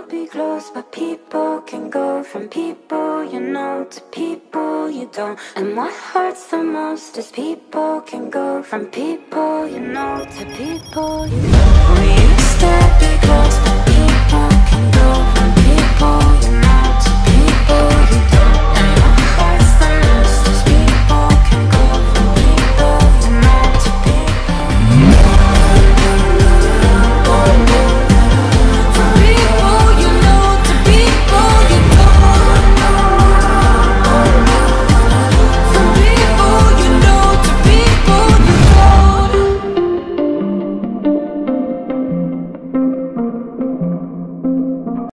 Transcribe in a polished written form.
be close, but people can go from people you know to people you don't. And what hurts the most is people can go from people you know to people you don't.